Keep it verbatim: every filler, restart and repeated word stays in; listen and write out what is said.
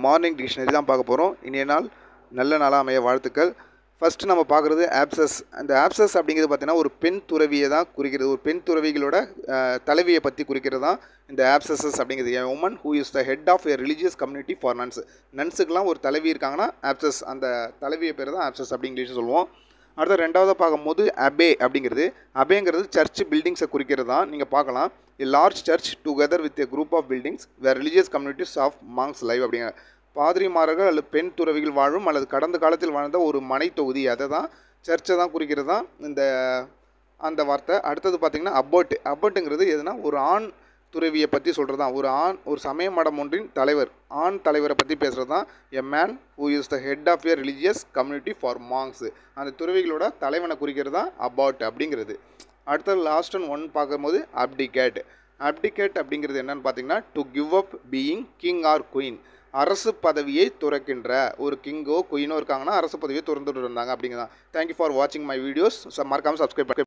Morning dictionary தான் பார்க்க போகிறோம். இன்றைய நாள் நல்ல நாளாக அமைய வாழ்த்துக்கள். ஃபஸ்ட்டு நம்ம பார்க்குறது ஆப்சஸ். அந்த ஆப்சஸ் அப்படிங்கிறது பார்த்திங்கன்னா ஒரு பெண் துறவியை தான் குறிக்கிறது. ஒரு பெண் துறவிகளோட தலைவியை பற்றி குறிக்கிறது தான் இந்த ஆப்சஸஸ் அப்படிங்கிறது. A woman who is the head of a religious community for nuns. நன்ஸுக்கெலாம் ஒரு தலைவி இருக்காங்கன்னா ஆப்சஸ், அந்த தலைவியை பேர் தான் ஆப்சஸ் அப்படி இங்கிலீஷ் சொல்லுவோம். அடுத்த ரெண்டாவதாக பார்க்கும்போது அபே அப்படிங்கிறது. அபேங்கிறது சர்ச் பில்டிங்ஸை குறிக்கிறது தான். நீங்கள் பார்க்கலாம், a large church together with a group of buildings where religious communities of monks live அப்படிங்கிற பாதிரிமார்கள் அல்லது பெண் துறவிகள் வாழும் அல்லது கடந்த காலத்தில் வாழ்ந்த ஒரு மனை தொகுதி, அதை தான் சர்ச்சை தான் குறிக்கிறது தான் இந்த அந்த வார்த்தை. அடுத்தது பார்த்திங்கன்னா அபோட். அபோட்டுங்கிறது எதுனா ஒரு ஆண் துறவியை பற்றி சொல்கிறது தான். ஒரு ஆண் ஒரு சமய மடம் ஒன்றின் தலைவர், ஆண் தலைவரை பற்றி பேசுகிறது தான் a man who is the head of a religious community for monks. அந்த துறவிகளோட தலைவனை குறிக்கிறது தான் அபவுட் அப்படிங்கிறது. அடுத்தது லாஸ்ட் ஒன் ஒன் பார்க்கும்போது அப்டிகேட். அப்டிகேட் அப்படிங்கிறது என்னென்னு பார்த்தீங்கன்னா to give up being king or queen. அரசு பதவியை துறக்கின்ற ஒரு கிங்கோ குயினோ இருக்காங்கன்னா அரசு பதவியை துறந்துட்டு இருந்தாங்க அப்படிங்கிறதான். தேங்க்யூ ஃபார் வாட்சிங் மை வீடியோஸ். மறக்காமல் சப்ஸ்கிரைப் பண்ணி